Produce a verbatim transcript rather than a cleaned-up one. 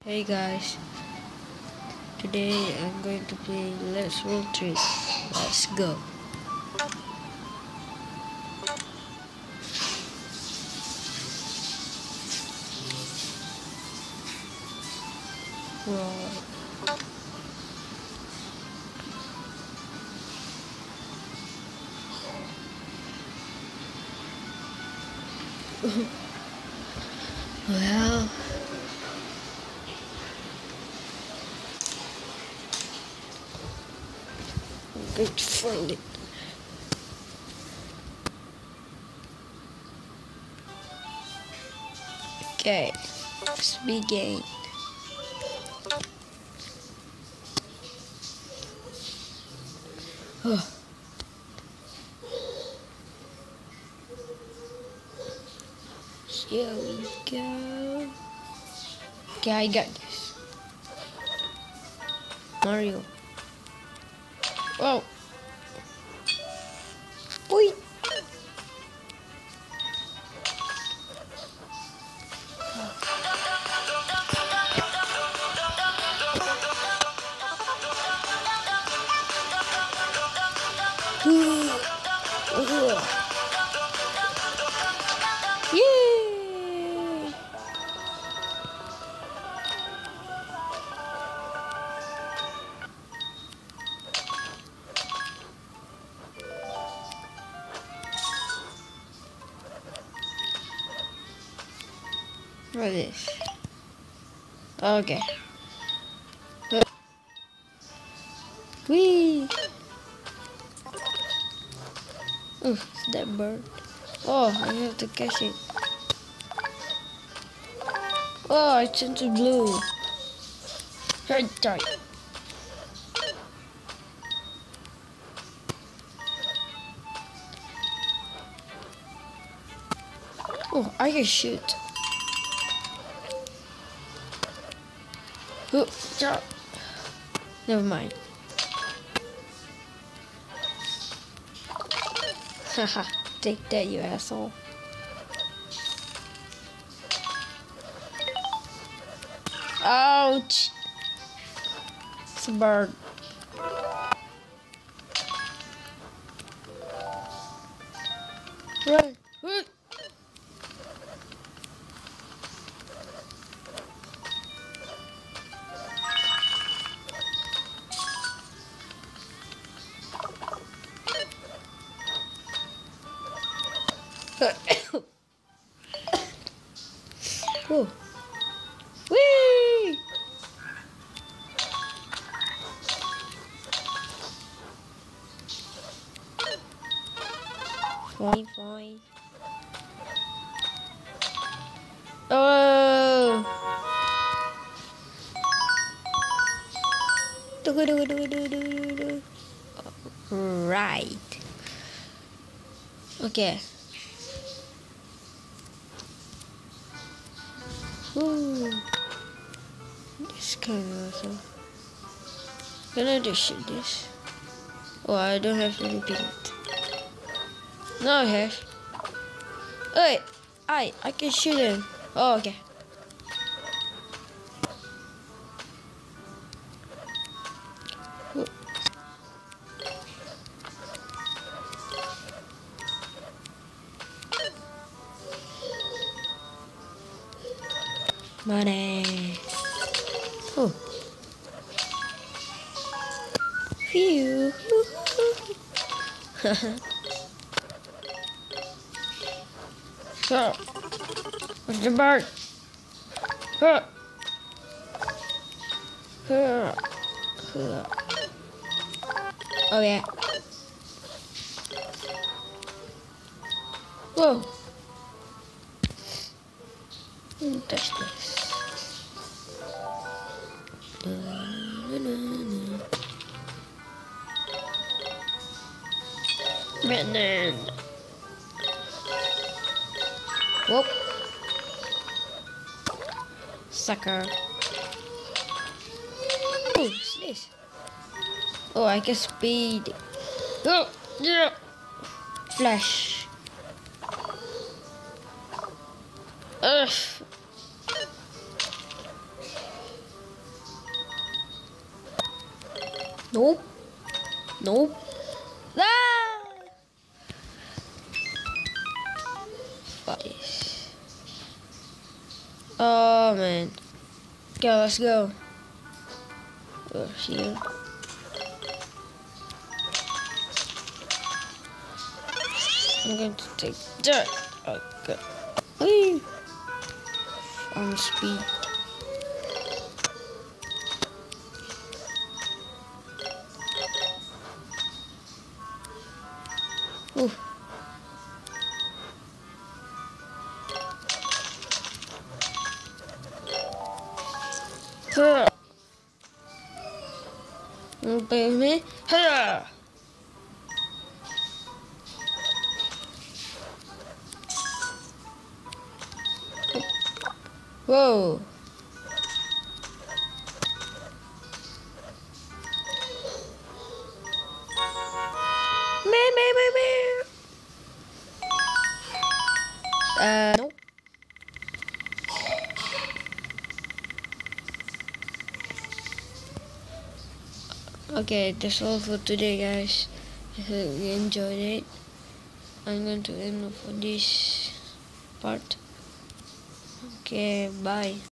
Hey guys, today I'm going to play Let's Roll Trip. Let's go. Roll. Well, I'm going to find it. Okay, let's begin. Oh. Here we go. Okay, I got this. Mario. Oh. Boy. Yay! What is this? Okay. Uh, Whee! Oh, it's that bird. Oh, I have to catch it. Oh, it turned to blue. Hey, die. Oh, I can shoot. Oh, yeah. Never mind. Haha, take that, you asshole. Ouch! It's a bird. Run! Run! Oh. Whee! Fine, fine. Oh! Right. Okay. Ooh. This kind of awesome. Can I just shoot this? Oh, I don't have to repeat it. No, I have. Wait, I I can shoot him. Oh, okay. Ooh. Money. Oh. Phew. So, what's the bird? Huh. Huh. Huh. Oh yeah. Whoa. Don't touch this. Batman. Whoop. Sucker. Oh, what's this? Oh, I can speed. Oh, yeah. Flash. Ugh. Nope. Nope. Ah! Five. Oh man. Okay, let's go. Over here. I'm going to take dirt. Okay. Whee! On speed. Ooh. Huh. Baby. Huh. Whoa. Me, me, me, me. Uh, nope. Okay, that's all for today, guys. I hope you enjoyed it. I'm going to end for this part. Okay, bye.